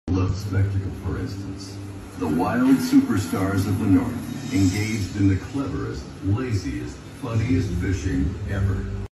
Love spectacle, for instance. The wild superstars of the North engaged in the cleverest, laziest, funniest fishing ever.